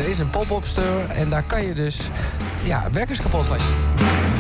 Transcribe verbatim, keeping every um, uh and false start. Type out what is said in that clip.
is een pop-up store en daar kan je dus ja, wekkers kapot slaan.